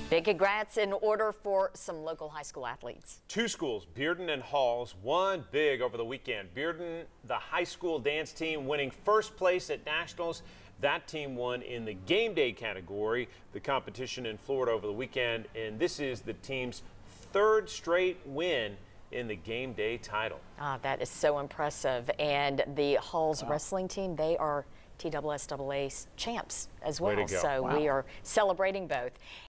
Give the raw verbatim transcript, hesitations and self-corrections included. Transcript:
Big congrats in order for some local high school athletes. Two schools, Bearden and Halls, won big over the weekend. Bearden, the high school dance team, winning first place at nationals. That team won in the game day category, the competition in Florida over the weekend. And this is the team's third straight win in the game day title. Ah, that is so impressive. And the Halls wow. wrestling wrestling team, they are T S S A A champs as well. Way to go. So Wow. we are celebrating both.